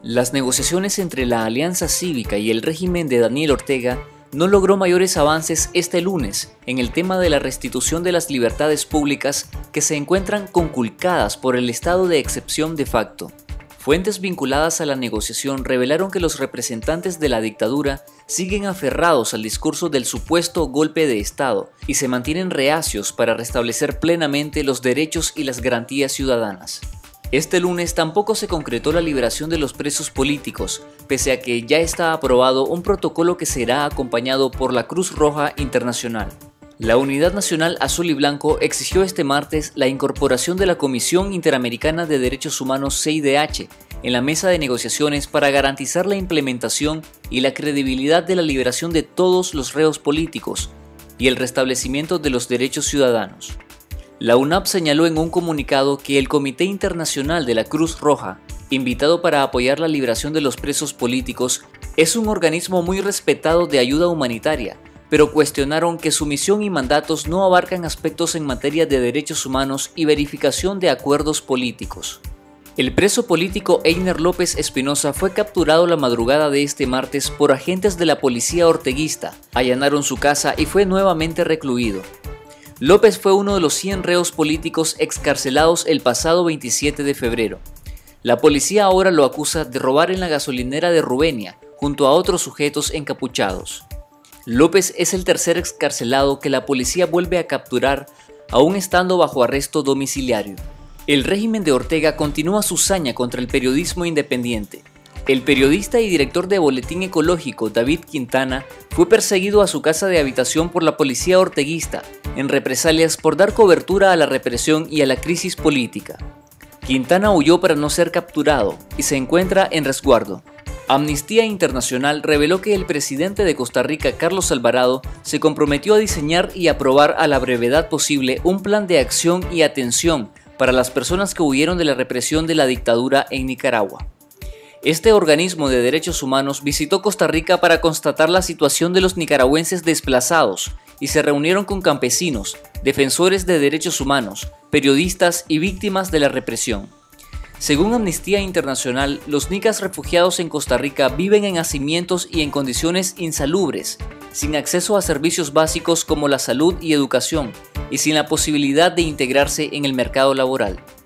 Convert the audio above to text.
Las negociaciones entre la Alianza Cívica y el régimen de Daniel Ortega no logró mayores avances este lunes en el tema de la restitución de las libertades públicas que se encuentran conculcadas por el estado de excepción de facto. Fuentes vinculadas a la negociación revelaron que los representantes de la dictadura siguen aferrados al discurso del supuesto golpe de Estado y se mantienen reacios para restablecer plenamente los derechos y las garantías ciudadanas. Este lunes tampoco se concretó la liberación de los presos políticos, pese a que ya está aprobado un protocolo que será acompañado por la Cruz Roja Internacional. La Unidad Nacional Azul y Blanco exigió este martes la incorporación de la Comisión Interamericana de Derechos Humanos CIDH en la mesa de negociaciones para garantizar la implementación y la credibilidad de la liberación de todos los reos políticos y el restablecimiento de los derechos ciudadanos. La UNAP señaló en un comunicado que el Comité Internacional de la Cruz Roja, invitado para apoyar la liberación de los presos políticos, es un organismo muy respetado de ayuda humanitaria, pero cuestionaron que su misión y mandatos no abarcan aspectos en materia de derechos humanos y verificación de acuerdos políticos. El preso político Einer López Espinosa fue capturado la madrugada de este martes por agentes de la policía orteguista, allanaron su casa y fue nuevamente recluido. López fue uno de los 100 reos políticos excarcelados el pasado 27 de febrero. La policía ahora lo acusa de robar en la gasolinera de Rubenia, junto a otros sujetos encapuchados. López es el tercer excarcelado que la policía vuelve a capturar, aún estando bajo arresto domiciliario. El régimen de Ortega continúa su saña contra el periodismo independiente. El periodista y director de Boletín Ecológico, David Quintana, fue perseguido a su casa de habitación por la policía orteguista, en represalias por dar cobertura a la represión y a la crisis política. Quintana huyó para no ser capturado y se encuentra en resguardo. Amnistía Internacional reveló que el presidente de Costa Rica, Carlos Alvarado, se comprometió a diseñar y aprobar a la brevedad posible un plan de acción y atención para las personas que huyeron de la represión de la dictadura en Nicaragua. Este organismo de derechos humanos visitó Costa Rica para constatar la situación de los nicaragüenses desplazados y se reunieron con campesinos, defensores de derechos humanos, periodistas y víctimas de la represión. Según Amnistía Internacional, los nicas refugiados en Costa Rica viven en hacimientos y en condiciones insalubres, sin acceso a servicios básicos como la salud y educación, y sin la posibilidad de integrarse en el mercado laboral.